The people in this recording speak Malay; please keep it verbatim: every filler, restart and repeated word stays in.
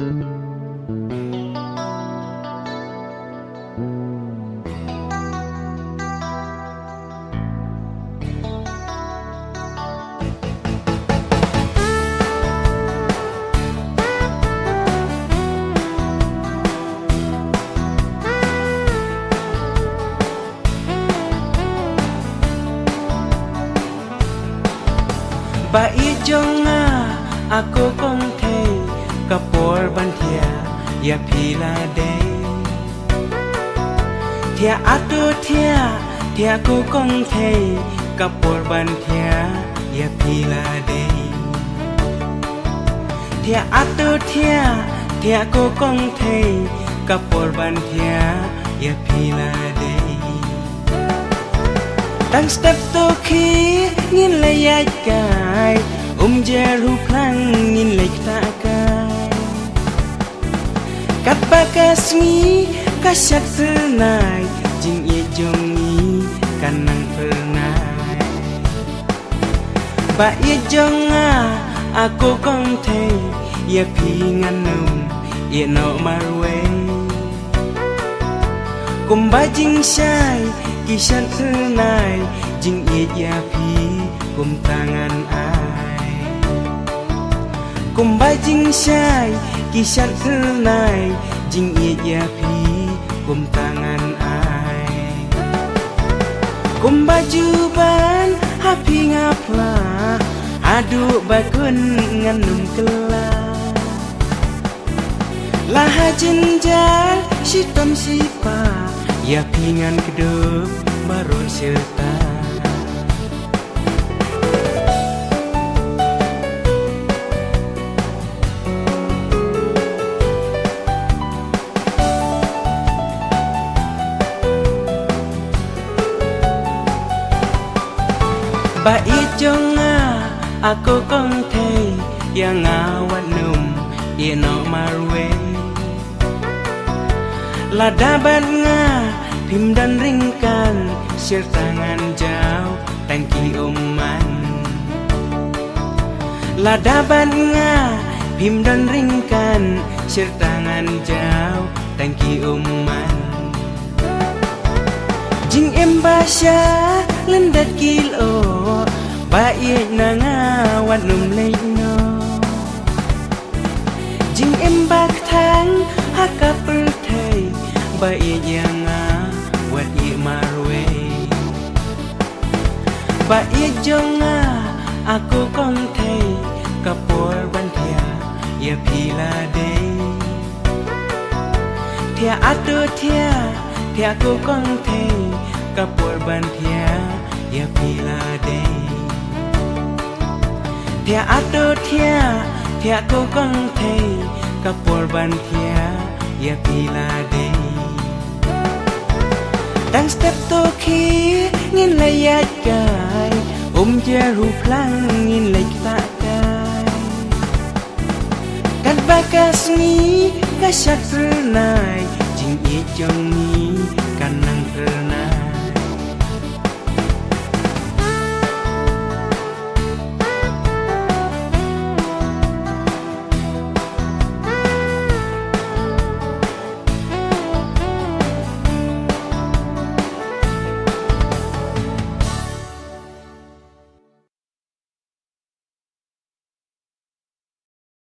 Bai jonga aku kong thei kapor ban thia ya phila de thia atu thia thia ku kong thei kapor ban thia ya phila de thia atu thia thia ku kong thei kapor ban thia ya phila de Tang step to khi ngin lay ai kai um je ru plang ngin lay ta kai kat bakasmi kasyak ternai jing ye jongi kanang pernai ba ye jonga aku kong thei ye phi nganum ye no marwe kum ba jing sai kisah ternai jing ye ya phi kum tangan ai kum ba jing sai kisah ternai jing ye ya phi kum tangan ai kum baju ban hapi ngapla adu bakun nganum kela lah jenjal sitom sipa ya pingan kedep baron serta Bai jonga aku kong thei yang awat num ye no marwe ladaban nga pim dan ringkan sertangan jauh tangki uman ladaban nga pim dan ringkan sertangan jauh tangki uman jing embasya lendat kilo baik nangawan num leino jing embak thang haka perthai baik janga wat ye marwe baik jonga aku kong thei kapor ban thia ye phila de thia atu thia thia ku kong thei kapor ban thia ye phila de thia atu thia thia ku kong thei kapor ban thia ye phila de Tang step to khi ngin lay ai kai um je ru plang ngin lay ta kai kat bakasmi kasyak ternai jing ye jongi